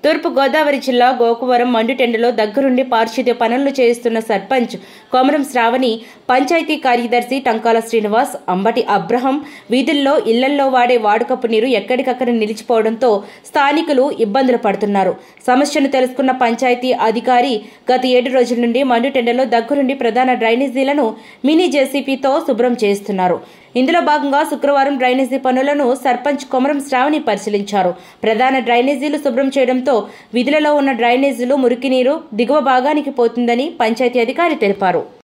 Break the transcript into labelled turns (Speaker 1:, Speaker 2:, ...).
Speaker 1: తూర్పు గోదావరి జిల్లా గోకవరం మండుటెండలో దగ్గరుండి పారిశుద్ధ్య పనులు చేస్తున్న సర్పంచ్ కొమరం శ్రావణి, పంచాయతీ కార్యదర్శి టంకాల శ్రీనివాస్, అంబటి అబ్రహం వీధుల్లో ఇళ్లల్లో వాడే వాడుకపు నీరు ఎక్కడికక్కడ నిలిచిపోవడంతో స్థానికులు ఇబ్బందులు పడుతున్నారు. సమస్యను తెలుసుకున్న పంచాయతీ అధికారి గత 7 రోజుల నుండి మండుటెండలో దగ్గరుండి ప్రధాన డ్రైనేజీలను మినీ జేసీబీతో శుభ్రం చేస్తున్నారు. ఇందులో భాగంగా శుక్రవారం డ్రైనేజీ పనులను సర్పంచ్ కొమరం శ్రావణి పరిశీలించారు. ప్రధాన డ్రైనేజీలు శుభ్రం చేయడంతో విధులలో ఉన్న డ్రైనేజీలు మురికి నీరు దిగువ భాగానికి పోతుందని పంచాయతీ అధికారి తెలిపారు.